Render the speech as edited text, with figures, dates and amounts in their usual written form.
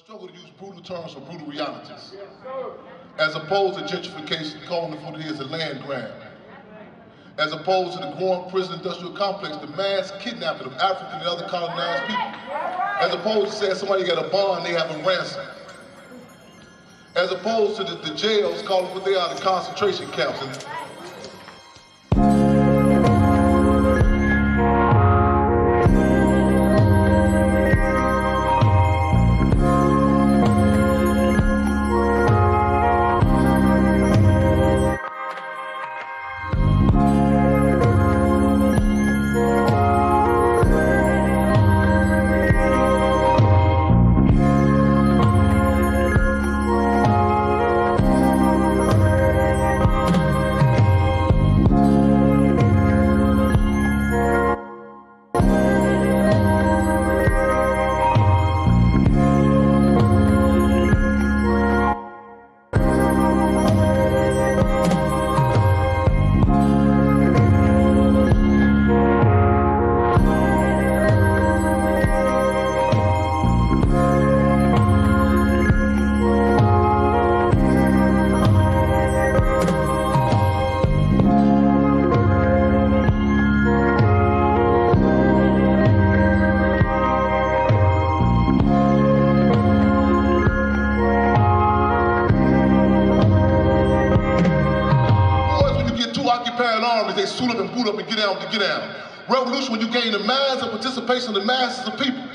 struggle to use brutal terms for brutal realities, as opposed to gentrification, calling it for what it is, a land grab. As opposed to the growing prison industrial complex, the mass kidnapping of African and other colonized people. As opposed to saying somebody got a bond, they have a ransom. As opposed to the jails, calling what they are, the concentration camps. They suit up and boot up and get down. Revolution when you gain the minds and participation of the masses of people.